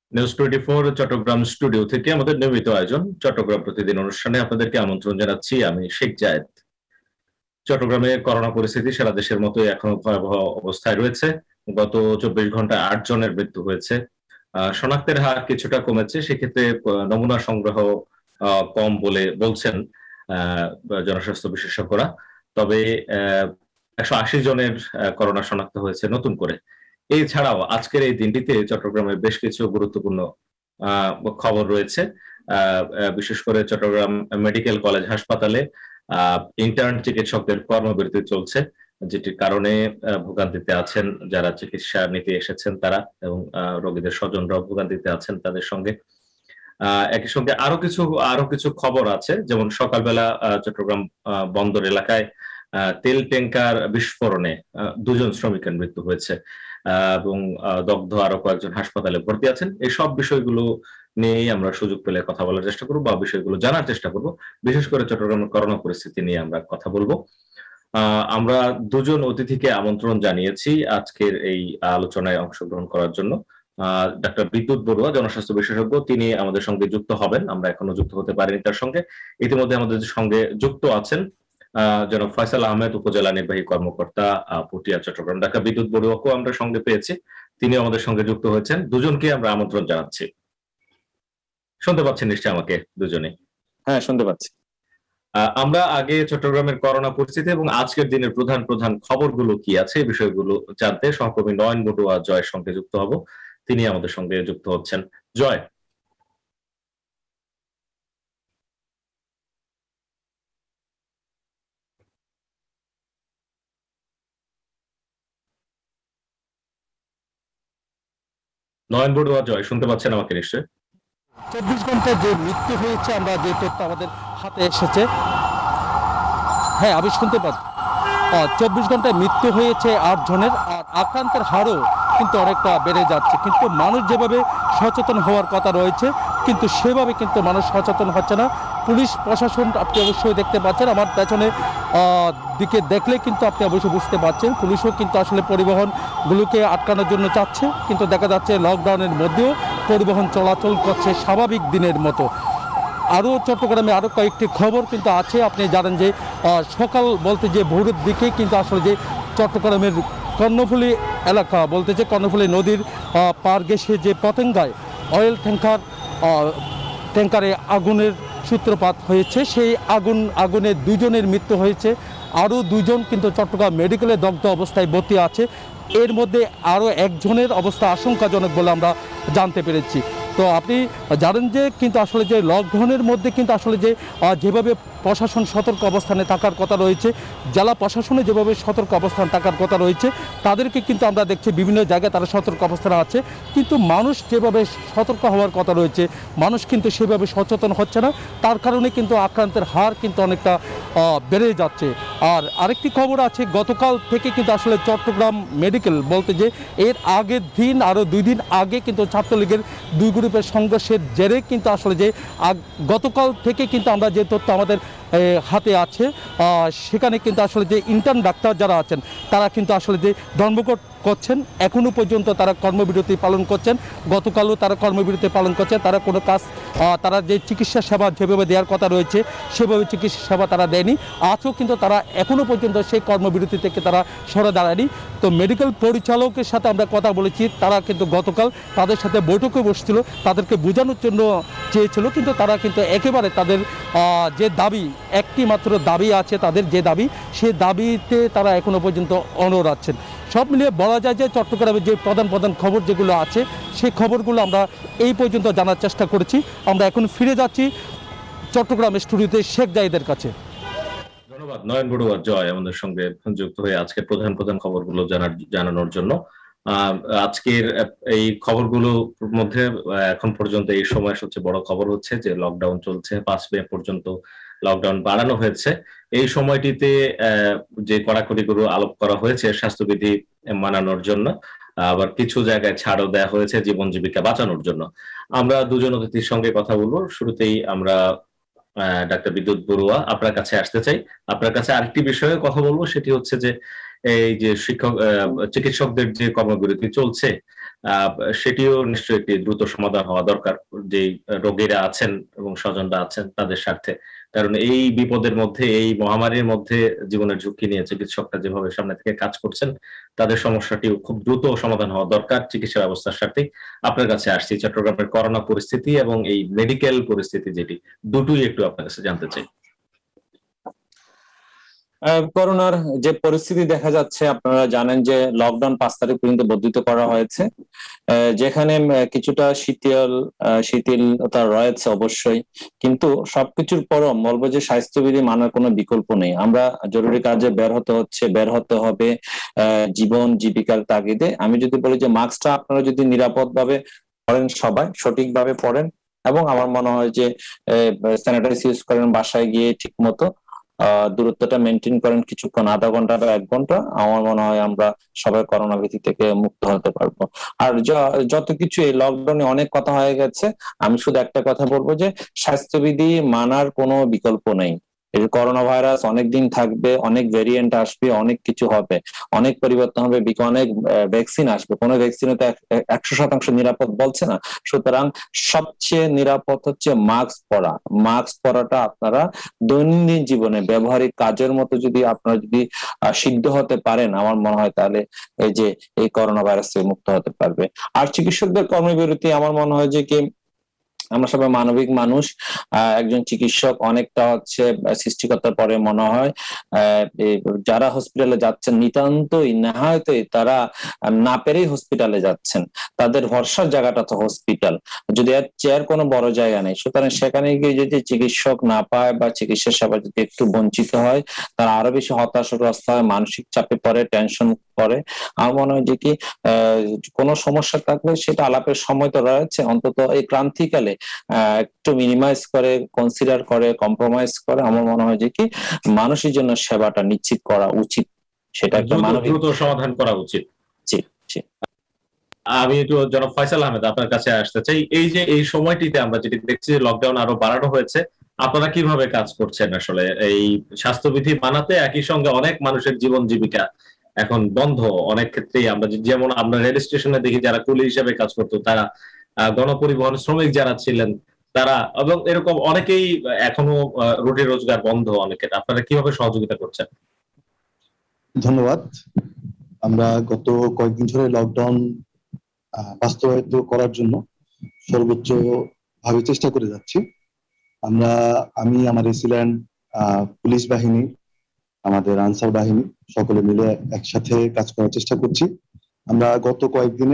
News 24 Chittagong studio থেকে আমাদের নিয়মিত আয়োজন চট্টগ্রাম প্রতিদিন অনুষ্ঠানে আপনাদেরকে আমন্ত্রণ জানাচ্ছি। আমি শেখ জায়েদ। চট্টগ্রামে করোনা পরিস্থিতি সারা দেশের মতোই এখনো ভয়াবহ অবস্থায় রয়েছে। গত ২৪ ঘন্টায় ৮ জনের মৃত্যু হয়েছে। শনাক্তের হার কিছুটা কমেছে, সেক্ষেত্রে নমুনা সংগ্রহ কম বলে বলছেন জনস্বাস্থ্য বিশেষজ্ঞরা। তবে ১৮০ জনের করোনা শনাক্ত হয়েছে নতুন করে। এছাড়াও আজকের এই দিনটিতে চট্টগ্রামে বেশ কিছু গুরুত্বপূর্ণ খবর রয়েছে। বিশেষ করে চট্টগ্রাম মেডিকেল কলেজ হাসপাতালে ইন্টার্ন চিকিৎসকদের কর্মবিরতি চলছে, যেটির কারণে ভোগান্তিতে আছেন যারা চিকিৎসা নিতে এসেছেন তারা, এবং রোগীদের স্বজনরাও ভোগান্তিতে আছেন তাদের সঙ্গে। একই সঙ্গে আরো কিছু খবর আছে, যেমন সকালবেলা চট্টগ্রাম বন্দর এলাকায় তেল ট্যাঙ্কার বিস্ফোরণে ২ জন শ্রমিকের মৃত্যু হয়েছে এবং দগ্ধ আরো কয়েকজন হাসপাতালে ভর্তি আছেন। এই সব বিষয়গুলো নিয়েই আমরা সুযোগ পেলে কথা বলার চেষ্টা করব বা বিষয়গুলো জানার চেষ্টা করব। বিশেষ করে চট্টগ্রামের করোনা পরিস্থিতি নিয়ে আমরা কথা বলবো। আমরা ২ জন অতিথিকে আমন্ত্রণ জানিয়েছি আজকের এই আলোচনায় অংশগ্রহণ করার জন্য। ডাক্তার বিদ্যুৎ বড়ুয়া, জনস্বাস্থ্য বিশেষজ্ঞ, তিনি আমাদের সঙ্গে যুক্ত হবেন। আমরা এখনো যুক্ত হতে পারিনি তার সঙ্গে। ইতিমধ্যে আমাদের সঙ্গে যুক্ত আছেন জনাব ফয়সাল আহমেদ, উপজেলা নির্বাহী কর্মকর্তা, পটিয়া, চট্টগ্রাম। ডাক্তার বিদ্যুৎ বড়ুয়াকেও আমরা সঙ্গে পেয়েছি, তিনি আমাদের সঙ্গে যুক্ত হয়েছেন। দুজনকে আমরা আমন্ত্রণ জানাচ্ছি। শুনতে পাচ্ছেন নিশ্চয়ই আমাকে দুজনে? হ্যাঁ, শুনতে পাচ্ছি। আমরা আগে চট্টগ্রামের করোনা পরিস্থিতি এবং আজকের দিনের প্রধান প্রধান খবরগুলো কি আছে এই বিষয়গুলো জানতে সহকর্মী নয়ন বড়ুয়া জয়ের সঙ্গে যুক্ত হব। তিনি আমাদের সঙ্গে যুক্ত হচ্ছেন। জয়। নয়ন বড়ুয়া জয়, শুনতে পাচ্ছেন আমাকে নিশ্চয়? ২৪ ঘন্টায় যে মৃত্যু হয়েছে, আমরা যে তথ্য আমাদের হাতে এসেছে, হ্যাঁ আমি শুনতে পাচ্ছি। ২৪ ঘন্টায় মৃত্যু হয়েছে ৮ জনের, আর আক্রান্তের হারও কিন্তু অনেকটা বেড়ে যাচ্ছে। কিন্তু মানুষ যেভাবে সচেতন হওয়ার কথা রয়েছে, কিন্তু সেভাবে কিন্তু মানুষ সচেতন হচ্ছে না। পুলিশ প্রশাসন আপনি অবশ্যই দেখতে পাচ্ছেন, আমার পেছনে দিকে দেখলে কিন্তু আপনি অবশ্যই বুঝতে পারছেন, পুলিশও কিন্তু আসলে পরিবহনগুলোকে আটকানোর জন্য চাচ্ছে, কিন্তু দেখা যাচ্ছে লকডাউনের মধ্যেও পরিবহন চলাচল করছে স্বাভাবিক দিনের মতো। আরও চট্টগ্রামে আরও কয়েকটি খবর কিন্তু আছে। আপনি জানেন যে সকাল বলতে যে ভোরের দিকে কিন্তু আসলে যে চট্টগ্রামের কর্ণফুলী এলাকা বলতে যে কর্ণফুলী নদীর পার ঘেঁষে যে পতেঙ্গায় অয়েল ট্যাঙ্কারে আগুনের সূত্রপাত হয়েছে, সেই আগুনে ২ জনের মৃত্যু হয়েছে। আরও ২ জন কিন্তু চট্টগ্রাম মেডিকেলে দগ্ধ অবস্থায় ভর্তি আছে। এর মধ্যে আরও ১ জনের অবস্থা আশঙ্কাজনক বলে আমরা জানতে পেরেছি। তো আপনি জানেন যে কিন্তু আসলে যে লকডাউনের মধ্যে কিন্তু আসলে যে যেভাবে প্রশাসন সতর্ক অবস্থানে থাকার কথা রয়েছে, জেলা প্রশাসনে যেভাবে সতর্ক অবস্থান থাকার কথা রয়েছে, তাদেরকে কিন্তু আমরা দেখছি বিভিন্ন জায়গায় তারা সতর্ক অবস্থানে আছে, কিন্তু মানুষ যেভাবে সতর্ক হওয়ার কথা রয়েছে মানুষ কিন্তু সেভাবে সচেতন হচ্ছে না। তার কারণে কিন্তু আক্রান্তের হার কিন্তু অনেকটা বেড়ে যাচ্ছে। আর আরেকটি খবর আছে, গতকাল থেকে কিন্তু আসলে চট্টগ্রাম মেডিকেল বলতে যে এর আগের দিন আরও 2 দিন আগে কিন্তু ছাত্রলীগের 2 গ্রুপের সংঘর্ষের জেরে কিন্তু আসলে যে গতকাল থেকে কিন্তু আমরা যে তথ্য আমাদের হাতে আছে, সেখানে কিন্তু আসলে যে ইন্টার্ন ডাক্তার যারা আছেন তারা কিন্তু আসলে যে ধর্মঘট করছেন, এখনও পর্যন্ত তারা কর্মবিরতি পালন করছেন। গতকালও তারা কর্মবিরতি পালন করছেন। তারা কোনো কাজ, তারা যে চিকিৎসা সেবা যেভাবে দেওয়ার কথা রয়েছে সেভাবে চিকিৎসা সেবা তারা দেয়নি। আজও কিন্তু তারা এখনও পর্যন্ত সেই কর্মবিরতি থেকে তারা সরে দাঁড়ায়নি। তো মেডিকেল পরিচালকের সাথে আমরা কথা বলেছি, তারা কিন্তু গতকাল তাদের সাথে বৈঠকে বসছিল, তাদেরকে বোঝানোর জন্য চেয়েছিল, কিন্তু তারা কিন্তু একেবারে তাদের যে দাবি, একটি মাত্র দাবি আছে তাদের, যে দাবি, সে দাবিতে তারা এখনও পর্যন্ত অনড় আছেন। সব মিলিয়ে বলা যায় যে চট্টগ্রামের যে প্রধান প্রধান খবর যেগুলো আছে সেই খবরগুলো আমরা এই পর্যন্ত জানার চেষ্টা করেছি। আমরা এখন ফিরে যাচ্ছি চট্টগ্রাম স্টুডিওতে শেখ জায়েদের কাছে। ধন্যবাদ নয়ন বড়ুয়া জয় আমাদের সঙ্গে যুক্ত হয়ে আজকে প্রধান প্রধান খবরগুলো জানানোর জন্য। আজকের এই খবরগুলোর মধ্যে এখন পর্যন্ত এই সময় সবচেয়ে বড় খবর হচ্ছে যে লকডাউন চলছে, 5 মে পর্যন্ত লকডাউন বাড়ানো হয়েছে। এই সময়টিতে যে কড়াকড়িগুলো আরোপ করা হয়েছে স্বাস্থ্যবিধি মানানোর জন্য, আবার কিছু জায়গায় ছাড়ও দেওয়া হয়েছে জীবন জীবিকা বাঁচানোর জন্য। আমরা 2 জন অতিথির সঙ্গে কথা বলবো। শুরুতেই আমরা ডাক্তার বিদ্যুৎ বড়ুয়া আপনার কাছে আসতে চাই। আপনার কাছে আরেকটি বিষয়ে কথা বলবো, সেটি হচ্ছে যে এই যে চিকিৎসকদের যে কর্মবিরতি চলছে, আহ, সেটিও নিশ্চয়ই একটি দ্রুত সমাধান হওয়া দরকার, যে রোগীরা আছেন এবং স্বজনরা আছেন তাদের স্বার্থে। কারণ এই বিপদের মধ্যে, এই মহামারীর মধ্যে জীবনের ঝুঁকি নিয়ে চিকিৎসকরা যেভাবে সামনে থেকে কাজ করছেন, তাদের সমস্যাটিও খুব দ্রুত সমাধান হওয়া দরকার চিকিৎসা ব্যবস্থার স্বার্থে। আপনার কাছে আসছি চট্টগ্রামের করোনা পরিস্থিতি এবং এই মেডিকেল পরিস্থিতি, যেটি দুটোই একটু আপনার কাছে জানতে চাই। করোনার যে পরিস্থিতি দেখা যাচ্ছে, আপনারা জানেন যে লকডাউন 5 তারিখ পর্যন্ত বর্ধিত করা হয়েছে, যেখানে কিছুটা শিথিলতা রয়েছে অবশ্যই, কিন্তু সবকিছুর পরও বলবো যে স্বাস্থ্যবিধি মানার কোনো বিকল্প নেই। আমরা জরুরি কাজে বের হতে হবে জীবন জীবিকার তাগিদে। আমি যদি বলি যে মাস্কটা আপনারা যদি নিরাপদভাবে পরেন, সবাই সঠিকভাবে পরেন, এবং আমার মনে হয় যে স্যানিটাইজ ইউজ করেন, বাসায় গিয়ে ঠিক মতো দূরত্বটা মেনটেন করেন কিছুক্ষণ, আধা ঘন্টা বা 1 ঘন্টা, আমার মনে হয় আমরা সবাই করোনা ভীতি থেকে মুক্ত হতে পারবো। আর যত কিছু এই লকডাউনে অনেক কথা হয়ে গেছে, আমি শুধু একটা কথা বলবো যে স্বাস্থ্যবিধি মানার কোনো বিকল্প নেই। এই করোনা ভাইরাস অনেক দিন থাকবে, অনেক ভেরিয়েন্ট আসবে, অনেক কিছু হবে, অনেক পরিবর্তন হবে, অনেক ভ্যাকসিন আসবে। কোনো ভ্যাকসিনে তো 100% নিরাপদ বলছে না। সুতরাং সবচেয়ে নিরাপদ হচ্ছে মাস্ক পরা। মাস্ক পরাটা আপনারা দৈনন্দিন জীবনে ব্যবহারিক কাজের মতো যদি আপনারা যদি সিদ্ধ হতে পারেন, আমার মনে হয় তাহলে এই করোনা ভাইরাস থেকে মুক্ত হতে পারবে। আর চিকিৎসকদের কর্মবিরতি, আমার মনে হয় যে কি আমরা সবাই মানবিক মানুষ, একজন চিকিৎসক অনেকটা হচ্ছে সৃষ্টিকর্তার পরে মনে হয়। যারা হসপিটালে যাচ্ছেন নিতান্তই নেহায়তই তারা না পেরেই হসপিটালে যাচ্ছেন, তাদের ভরসার জায়গাটা তো হসপিটাল, যদি এর চেয়ার কোনো বড় জায়গা নেই। সুতরাং সেখানে গিয়ে যদি চিকিৎসক না পায় বা চিকিৎসা সেবা যদি একটু বঞ্চিত হয়, তারা আরো বেশি হতাশাগ্রস্ত হয়, মানসিক চাপে পড়ে, টেনশন করে। আমার মনে হয় যে কি কোনো সমস্যা থাকলে সেটা আলাপের সময় তো রয়েছে, অন্তত এই ক্রান্তিকালে একটু মিনিমাইজ করে, কনসিডার করে, কম্প্রোমাইজ করে, আমার মনে হয় যে কি মানুষের জন্য সেবাটা নিশ্চিত করা উচিত, সেটা একটা মানবিক দ্রুত সমাধান করা উচিত। জি জি। আমি একটু জনাব ফয়সাল আহমেদ আপনার কাছে আসতে চাই। এই যে এই সময়টিতে আমরা যেটি দেখছি লকডাউন আরো বাড়ানো হয়েছে, আপনারা কিভাবে কাজ করছেন আসলে এই স্বাস্থ্যবিধি মানাতে? একই সঙ্গে অনেক মানুষের জীবন জীবিকা এখন বন্ধ অনেক ক্ষেত্রেই। আমরা যেমন আমরা রেল স্টেশনে দেখি যারা কুলি হিসেবে কাজ করতো তারা, গণপরিবহন শ্রমিক যারা ছিলেন তারা, এবং এরকম অনেকেই এখনো রুটি রোজগার বন্ধ অনেকের। আপনারা কিভাবে সহযোগিতা করছেন? ধন্যবাদ। আমরা গত কয়েকদিন ধরে লকডাউন বাস্তবায়িত করার জন্য সর্বোচ্চ ভাবে চেষ্টা করে যাচ্ছি। আমি আমার এসিল্যান্ড পুলিশ বাহিনী, আমাদের আনসার বাহিনী সকলে মিলে একসাথে কাজ করার চেষ্টা করছি। আমরা গত কয়েকদিনে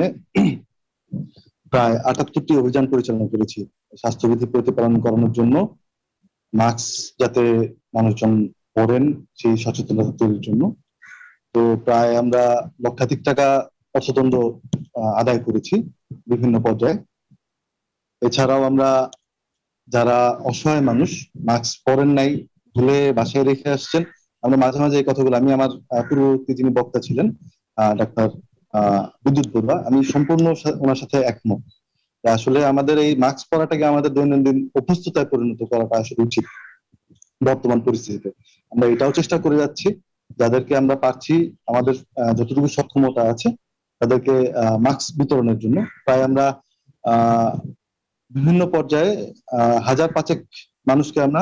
প্রায় 78টি অভিযান পরিচালনা করেছি স্বাস্থ্যবিধি প্রতিপালন করানোর জন্য, মাস্ক যাতে মানুষজন পরেন সেই সচেতনতা তৈরির জন্য। তো প্রায় আমরা লক্ষাধিক টাকা অর্থদণ্ড আদায় করেছি বিভিন্ন পর্যায়ে। এছাড়াও আমরা যারা অসহায় মানুষ মাস্ক পরেন নাই, ভুলে বাসায় রেখে আসছেন, আমরা মাঝে মাঝে এই কথাগুলো, আমি আমার পূর্ববর্তী যিনি বক্তা ছিলেন ডাক্তার বিদ্যুৎ বড়ুয়া, আমি সম্পূর্ণ ওনার সাথে একমত। আসলে আমাদের এই মাস্ক পরাটাকে আমাদের দৈনন্দিন অভ্যস্ততায় পরিণত করাটা আসলে উচিত বর্তমান পরিস্থিতিতে। আমরা এটাও চেষ্টা করে যাচ্ছি, যাদেরকে আমরা পারছি, আমাদের যতটুকু সক্ষমতা আছে তাদেরকে মাস্ক বিতরণের জন্য। প্রায় আমরা বিভিন্ন পর্যায়ে 1000-5 মানুষকে আমরা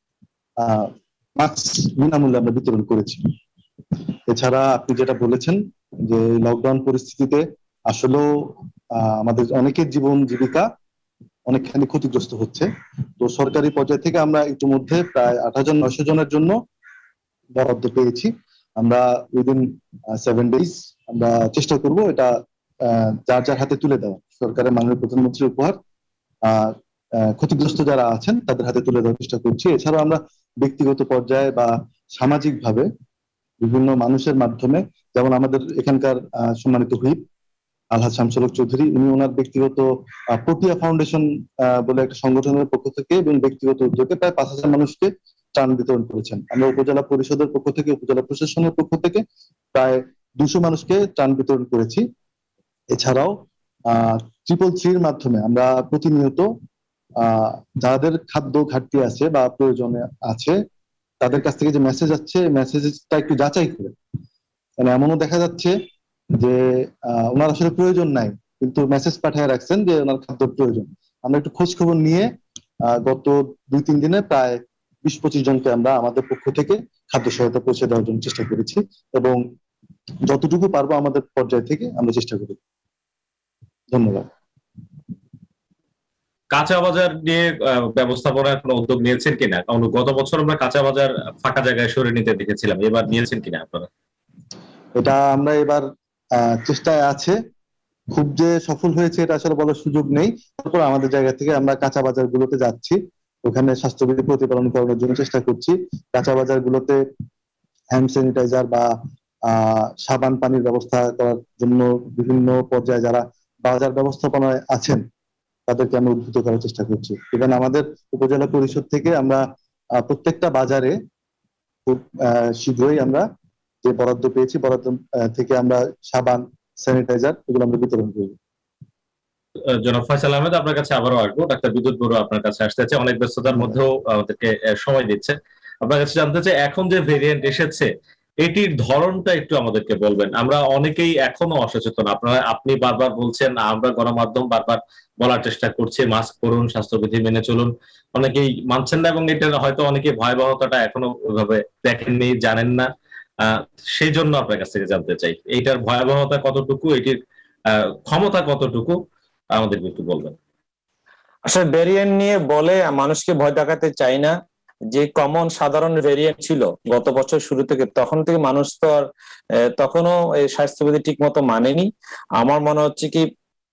মাস্ক বিনামূল্যে আমরা বিতরণ করেছি। এছাড়া আপনি যেটা বলেছেন যে লকডাউন পরিস্থিতিতে আসলেও আমাদের অনেকের জীবন জীবিকা অনেকখানি ক্ষতিগ্রস্ত হচ্ছে। তো সরকারি পর্যায় থেকে আমরা ইতিমধ্যে প্রায় 8900 জনের জন্য বরাদ্দ পেয়েছি। আমরা উইদিন 7 days আমরা চেষ্টা করব এটা যার যার হাতে তুলে দেওয়া, সরকারের মাননীয় প্রধানমন্ত্রীর উপহার ক্ষতিগ্রস্ত যারা আছেন তাদের হাতে তুলে দেওয়ার চেষ্টা করছি। এছাড়াও আমরা ব্যক্তিগত পর্যায়ে বা সামাজিক ভাবে বিভিন্ন মানুষের মাধ্যমে, যেমন আমাদের এখানকার সম্মানিত হুইপ আলহাজ শামসুল হক চৌধুরী, উনি ওনার ব্যক্তিগত পটিয়া ফাউন্ডেশন বলে একটা সংগঠনের পক্ষ থেকে এবং ব্যক্তিগত উদ্যোগে প্রায় 5000 মানুষকে ত্রাণ বিতরণ করেছেন। আমরা উপজেলা পরিষদের পক্ষ থেকে, উপজেলা প্রশাসনের পক্ষ থেকে প্রায় 200 মানুষকে ত্রাণ বিতরণ করেছি। এছাড়াও 333-র মাধ্যমে আমরা প্রতিনিয়ত যাদের খাদ্য ঘাটতি আছে বা প্রয়োজনে আছে তাদের কাছ থেকে যে মেসেজ আসছে, মেসেজটা একটু যাচাই করে, মানে এমনও দেখা যাচ্ছে যে ওনার আসলে প্রয়োজন নাই, কিন্তু মেসেজ পাঠিয়ে রাখছেন যে ওনার খাদ্য প্রয়োজন। আমরা একটু খোঁজ খবর নিয়ে গত 2-3 দিনে প্রায় 20-25 জনকে আমরা আমাদের পক্ষ থেকে খাদ্য সহায়তা পৌঁছে দেওয়ার জন্য চেষ্টা করেছি, এবং যতটুকু পারবো আমাদের পর্যায় থেকে আমরা চেষ্টা করি। ধন্যবাদ। কাঁচা বাজার নিয়ে ব্যবস্থাপনার কোনো উদ্যোগ নিয়েছেন কিনা? কারণ গত বছর আমরা কাঁচা বাজার ফাঁকা জায়গায় সরে নিতে দেখেছিলাম, এবার নিয়েছেন কিনা আপনারা? এটা আমরা এবার চেষ্টায় আছে, খুব যে সফল হয়েছে এটা আসলে বলার সুযোগ নেই। তারপর আমাদের জায়গা থেকে আমরা কাঁচা বাজার গুলোতে যাচ্ছি, ওখানে স্বাস্থ্যবিধি প্রতিপালন করানোর জন্য চেষ্টা করছি। কাঁচা বাজার গুলোতে হ্যান্ড স্যানিটাইজার বা সাবান পানির ব্যবস্থা করার জন্য বিভিন্ন পর্যায়ে যারা বাজার ব্যবস্থাপনায় আছেন তাদেরকে আমরা উদ্বুদ্ধ করার চেষ্টা করছি। ইভেন আমাদের উপজেলা পরিষদ থেকে আমরা প্রত্যেকটা বাজারে খুব শীঘ্রই আমরা যে বরাদ্দ পেয়েছি, বরাদ্দ থেকে আমরা সাবান, স্যানিটাইজার এগুলো আমরা বিতরণ করব। জনাব ফয়সাল আহমেদ, আপনার কাছে আবারও আসবো। ডাক্তার বিদ্যুৎ বড়ুয়া আপনার কাছে আসতে চাই, অনেক ব্যস্ততার মধ্যেও আমাদেরকে সময় দিচ্ছে। আপনার কাছে জানতে চাই, এখন যে ভেরিয়েন্ট এসেছে এটির ধরনটা একটু আমাদেরকে বলবেন। আমরা অনেকেই এখনো অসচেতন, আপনি বারবার বলছেন, আমরা গণমাধ্যম বারবার বলার চেষ্টা করছি মাস্ক পরুন, স্বাস্থ্যবিধি মেনে চলুন, অনেকেই মানছেন না এবং এটার হয়তো অনেকে ভয়াবহতাটা এখনো ওইভাবে দেখেননি, জানেন না। সেই জন্য আপনার কাছ থেকে জানতে চাই এইটার ভয়াবহতা কতটুকু, এটির ক্ষমতা কতটুকু আমাদের একটু বলবেন। আসলে ভেরিয়েন্ট নিয়ে বলে মানুষকে ভয় দেখাতে চাই না। যে কমন সাধারণ ভেরিয়েন্ট ছিল গত বছর শুরু থেকে, তখন থেকে মানুষ তো আর তখনও এই স্বাস্থ্যবিধি ঠিক মতো মানেনি। আমার মনে হচ্ছে কি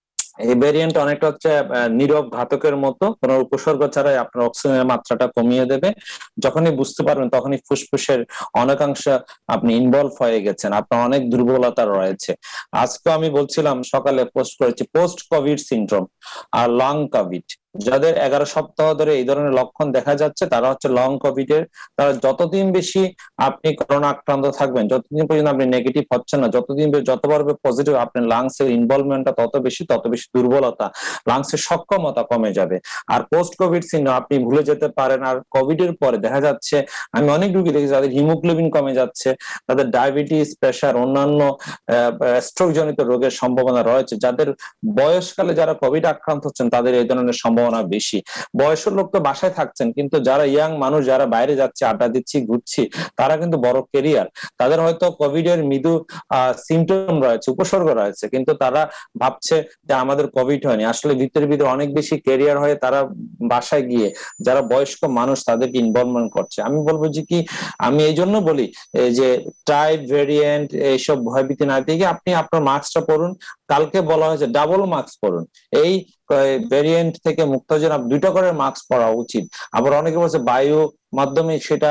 এই ভেরিয়েন্ট অনেকটা হচ্ছে নীরব ঘাতকের মতো, কোন উপসর্গ ছাড়াই আপনার অক্সিজেনের মাত্রাটা কমিয়ে দেবে। যখনই বুঝতে পারবেন তখনই ফুসফুসের অনেকাংশ আপনি ইনভলভ হয়ে গেছেন, আপনার অনেক দুর্বলতা রয়েছে। আজকে আমি বলছিলাম, সকালে পোস্ট করেছি, পোস্ট কোভিড সিনড্রোম আর লং কোভিড, যাদের 11 সপ্তাহ ধরে এই ধরনের লক্ষণ দেখা যাচ্ছে তারা হচ্ছে লং কোভিড এর। তারা যতদিন বেশি আপনি করোনা আক্রান্ত থাকবেন, যতদিন পর্যন্ত আপনি নেগেটিভ হচ্ছেন না, যতদিন যতবার পজিটিভ, আপনার লাংস এর ইনভলভমেন্টটা তত বেশি দুর্বলতা, লাংস এর সক্ষমতা কমে যাবে। আর পোস্ট কোভিড সিনড্রোম আপনি ভুলে যেতে পারেন। আর কোভিড এর পরে দেখা যাচ্ছে, আমি অনেক রোগী দেখেছি যাদের হিমোগ্লোবিন কমে যাচ্ছে, তাদের ডায়াবেটিস, প্রেশার, অন্যান্য স্ট্রোক জনিত রোগের সম্ভাবনা রয়েছে। যাদের বয়সকালে যারা কোভিড আক্রান্ত হচ্ছেন তাদের এই ধরনের সম্ভাবনা বেশি। বয়স্ক লোক তো বাসায় থাকছেন, কিন্তু যারা ইয়াং মানুষ, যারা বাইরে যাচ্ছে, আড্ডা দিচ্ছি, ঘুরছি, তারা কিন্তু বড় ক্যারিয়ার। তাদের হয়তো কোভিড এর মৃদু সিমটম রয়েছে, উপসর্গ রয়েছে, কিন্তু তারা ভাবছে যে আমাদের কোভিড হয়নি। আসলে ভিতরে ভিতরে অনেক বেশি ক্যারিয়ার হয়ে তারা বাসায় গিয়ে যারা বয়স্ক মানুষ তাদেরকে ইনভলভমেন্ট করছে। আমি বলবো যে কি, আমি এই জন্য বলি যে টাইপ ভেরিয়েন্ট এইসব ভয়ভীতি না দিয়ে আপনি আপনার মাস্কটা পরুন। কালকে বলা হয়েছে ডাবল মাস্ক পরুন, এই ভেরিয়েন্ট থেকে মুক্ত হওয়ার জন্য 2টা করে মাস্ক পরা উচিত। আবার অনেকে বলছে বায়ু মাধ্যমে সেটা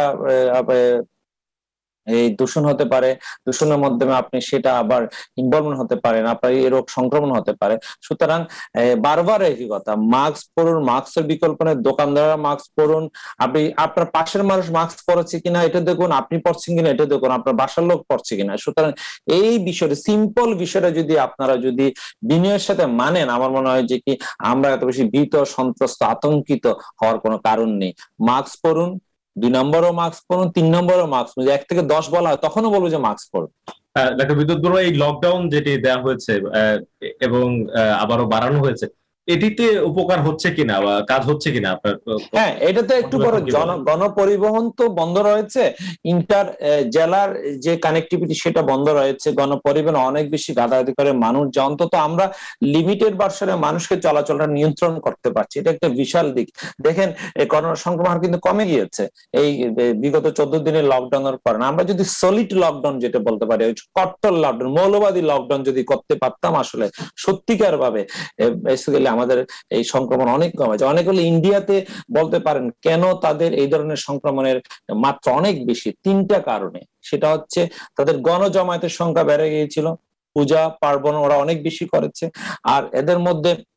এই দূষণ হতে পারে, দূষণের মাধ্যমে আপনি সেটা আবার ইনভলভমেন্ট হতে পারেন, আপনার এই রোগ সংক্রমণ হতে পারে। সুতরাং বারবার একই কথা, মাস্ক পরুন, মাস্কের বিকল্প নেই, দোকানদাররা মাস্ক পরুন। আপনি আপনার পাশের মানুষ মাস্ক পরেছে কিনা এটা দেখুন, আপনি পরছেন কিনা এটা দেখুন, আপনার বাসার লোক পরছে কিনা। সুতরাং এই বিষয়টা, সিম্পল বিষয়টা যদি আপনারা যদি বিনয়ের সাথে মানেন, আমার মনে হয় যে কি আমরা এত বেশি ভীত, সন্ত্রস্ত, আতঙ্কিত হওয়ার কোনো কারণ নেই। মাস্ক পরুন, 2 নম্বরও মাস্ক পরুন, 3 নম্বরও মাস্ক পরুন। 1 থেকে 10 বলা হয় তখনও বলবো যে মাস্ক পরুন। ডাক্তার বিদ্যুৎ বড়ুয়া, এই লকডাউন যেটি দেওয়া হয়েছে এবং আবারও বাড়ানো হয়েছে, এটিতে উপকার হচ্ছে কিনা বা কাজ হচ্ছে কিনা আপনার? হ্যাঁ, এটা তো একটু বড়। গণপরিবহন তো বন্ধ রয়েছে, ইন্টার জেলার যে কানেক্টিভিটি সেটা বন্ধ রয়েছে, গণপরিবহন অনেক বেশি গাদাগাদি করে মানুষ, যে অন্তত আমরা লিমিটেড ভার্সনে মানুষকে চলাচলটা নিয়ন্ত্রণ করতে পারছি, এটা একটা বিশাল দিক। দেখেন করোনা সংক্রমণ কিন্তু কমে গিয়েছে এই বিগত 14 দিনের লকডাউনের কারণে। আমরা যদি সলিড লকডাউন যেটা বলতে পারি, কট্টর লকডাউন, মৌলবাদী লকডাউন যদি করতে পারতাম, আসলে সত্যিকার ভাবে বেসিক্যালি আমাদের এই সংক্রমণ অনেক কমেছে। অনেক হলে ইন্ডিয়াতে বলতে পারেন কেন তাদের এই ধরনের সংক্রমণের মাত্রা অনেক বেশি, 3টা কারণে। সেটা হচ্ছে তাদের গণজমায়েতের সংখ্যা বেড়ে গিয়েছিল, পূজা পার্বণ ওরা অনেক বেশি করেছে, আর এদের মধ্যে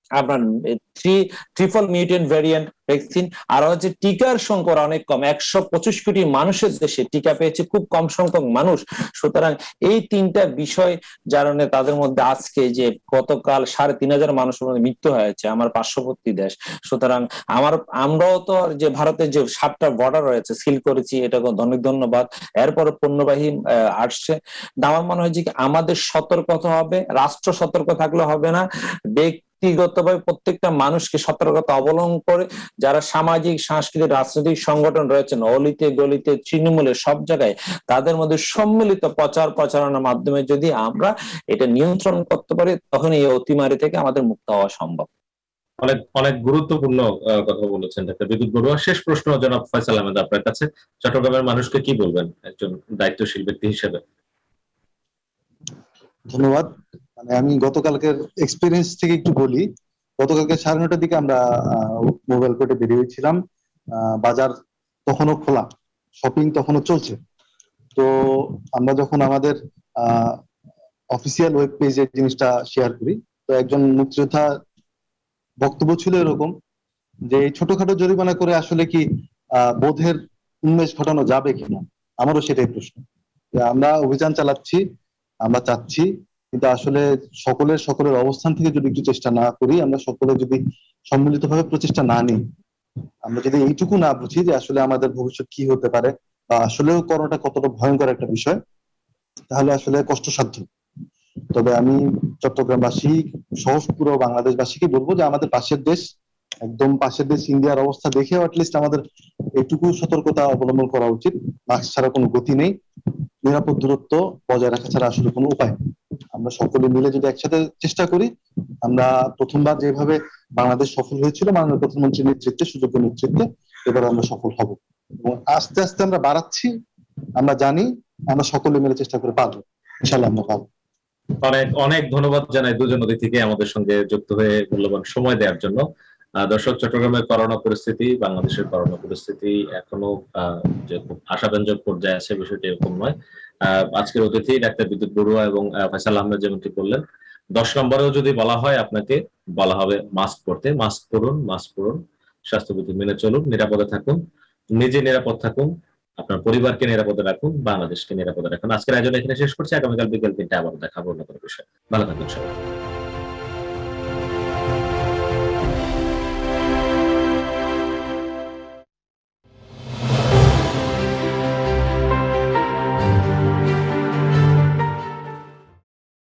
আপনার ট্রিপল মিউটেন্ট ভ্যারিয়েন্ট ভ্যাকসিন, আর হচ্ছে টিকার সংখ্যা অনেক কম, 125 কোটি মানুষের দেশে টিকা পেয়েছে খুব কম সংখ্যক মানুষ। সুতরাং এই তিনটা বিষয় জানানে তাদের মধ্যে আজকে যে গতকাল 3,500 মানুষের মধ্যে মৃত্যু হয়েছে আমার পার্শ্ববর্তী দেশ। সুতরাং আমরাও তো যে ভারতের যে 7টা বর্ডার রয়েছে সিল করেছি, এটাকে অনেক ধন্যবাদ। এরপর পণ্যবাহী আসছে। আমার মনে হয় যে আমাদের সতর্ক হতে হবে, রাষ্ট্র সতর্ক থাকলে হবে না, ব্যক্তিগতভাবে প্রত্যেকটা মানুষকে সতর্কতা অবলম্বন করে যারা সামাজিক সাংস্কৃতিক রাজনৈতিক সংগঠন রয়েছেন অলিতে গলিতে তৃণমূলে সব জায়গায় তাদের মধ্যে সম্মিলিত প্রচার প্রচারণার মাধ্যমে যদি আমরা এটা নিয়ন্ত্রণ করতে পারি তখন এই অতিমারি থেকে আমাদের মুক্ত হওয়া সম্ভব। অনেক অনেক গুরুত্বপূর্ণ কথা বলেছেন ডাক্তার বিদ্যুৎ বড়ুয়া। শেষ প্রশ্ন জনাব ফয়সাল আহমেদ আপনার কাছে, চট্টগ্রামের মানুষকে কি বলবেন একজন দায়িত্বশীল ব্যক্তি হিসেবে? ধন্যবাদ। মানে আমি গতকালকের এক্সপিরিয়েন্স থেকে একটু বলি। গতকালকে 9:30টার দিকে আমরা মোবাইল কোর্টে বেরিয়ে হয়েছিলাম। বাজার তখনও খোলা, শপিং তখনও চলছে। তো আমরা যখন আমাদের অফিসিয়াল ওয়েব পেজে জিনিসটা শেয়ার করি, তো একজন মুক্তিযোদ্ধা বক্তব্য ছিল এরকম যে এই ছোটখাটো জরিমানা করে আসলে কি বোধের উন্মেষ ঘটানো যাবে কিনা। আমারও সেটাই প্রশ্ন। আমরা অভিযান চালাচ্ছি, আমরা চাচ্ছি, কিন্তু আসলে সকলের অবস্থান থেকে যদি একটু চেষ্টা না করি, আমরা সকলে যদি সম্মিলিতভাবে প্রচেষ্টা না নিই, আমরা যদি এইটুকু না বুঝি যে আসলে আমাদের ভবিষ্যৎ কি হতে পারে বা আসলেও করোনাটা কতটা ভয়ঙ্কর একটা বিষয়, তাহলে আসলে কষ্টসাধ্য। তবে আমি চট্টগ্রামবাসী সহ পুরো বাংলাদেশবাসীকে বলবো যে আমাদের পাশের দেশ, একদম পাশের দেশ ইন্ডিয়ার অবস্থা দেখেও অ্যাটলিস্ট আমাদের এটুকু সতর্কতা অবলম্বন করা উচিত। মাস্ক ছাড়া কোনো গতি নেই, নিরাপদ দূরত্ব বজায় রাখা ছাড়া আসলে কোনো উপায় নেই। আমরা সকলে মিলে যদি একসাথে চেষ্টা করি, আমরা প্রথমবার যেভাবে বাংলাদেশ সফল হয়েছিল মাননীয় প্রধানমন্ত্রীর নেতৃত্বে, সুযোগ্য নেতৃত্বে, এবার আমরা সফল হব এবং আস্তে আস্তে আমরা বাড়াচ্ছি। আমরা জানি আমরা সকলে মিলে চেষ্টা করে পারবো, ইনশাআল্লাহ আমরা পারবো। অনেক অনেক ধন্যবাদ জানাই দুজন অতিথিকে আমাদের সঙ্গে যুক্ত হয়ে মূল্যবান সময় দেওয়ার জন্য। দর্শক, চট্টগ্রামের করোনা পরিস্থিতি, বাংলাদেশের করোনা পরিস্থিতি এখনো যে খুব আশাব্যঞ্জক পর্যায়ে আছে বিষয়টি এরকম নয়। আজকের অতিথি ডাক্তার বিদ্যুৎ বড়ুয়া এবং ফয়সাল আহমেদ যেমনটি বললেন, 10 নম্বরেও যদি বলা হয় আপনাকে, বলা হবে মাস্ক পরতে। মাস্ক পরুন, মাস্ক পরুন, স্বাস্থ্যবিধি মেনে চলুন, নিরাপদে থাকুন, নিজে নিরাপদ থাকুন, আপনার পরিবারকে নিরাপদে রাখুন, বাংলাদেশকে নিরাপদে রাখুন। আজকের আয়োজন এখানে শেষ করছি। আগামীকাল বিকেল 3টায় আবার দেখা হবে অন্য কোনো বিষয়। ভালো থাকুন সবাই।